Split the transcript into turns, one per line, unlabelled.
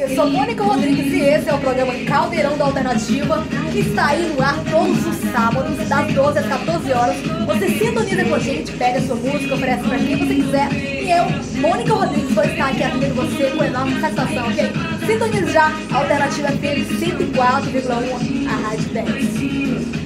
Eu sou Mônica Rodrigues e esse é o programa Caldeirão da Alternativa, que está aí no ar todos os sábados, das 12 às 14 horas. Você sintoniza com a gente, pega a sua música, oferece para quem você quiser. E eu, Mônica Rodrigues, vou estar aqui atendendo você com enorme satisfação, ok? Sintonize já a Alternativa FM 104,1, a Rádio 10.